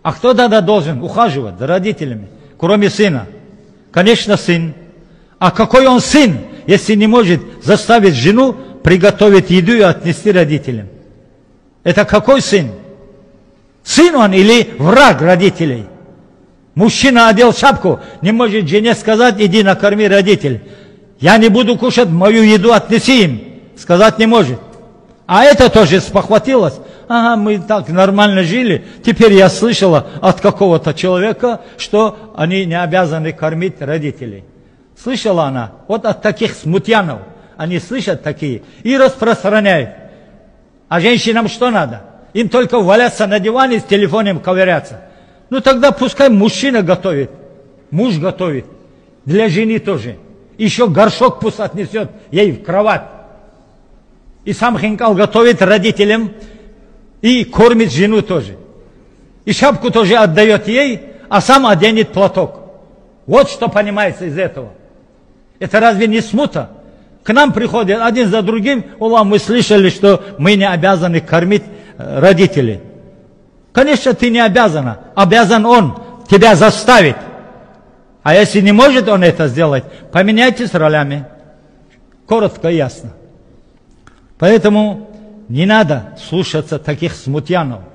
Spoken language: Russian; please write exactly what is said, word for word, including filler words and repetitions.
А кто тогда должен ухаживать за родителями, кроме сына? Конечно, сын. А какой он сын, если не может заставить жену приготовить еду и отнести родителям? Это какой сын? Сын он или враг родителей? Мужчина одел шапку, не может жене сказать: иди накорми родителей. Я не буду кушать, мою еду отнеси им. Сказать не может. А это тоже спохватилось. Ага, мы так нормально жили. Теперь я слышала от какого-то человека, что они не обязаны кормить родителей. Слышала она? Вот от таких смутьянов. Они слышат такие и распространяют. А женщинам что надо? Им только валяться на диване с телефоном ковыряться. Ну тогда пускай мужчина готовит. Муж готовит. Для жены тоже. Еще горшок пусть отнесет ей в кровать. И сам хинкал готовит родителям. И кормит жену тоже. И шапку тоже отдает ей, а сам оденет платок. Вот что понимается из этого. Это разве не смута? К нам приходят один за другим: Аллах, мы слышали, что мы не обязаны кормить родителей. Конечно, ты не обязана. Обязан он тебя заставить. А если не может он это сделать, поменяйтесь ролями. Коротко и ясно. Поэтому не надо слушаться таких смутьянов.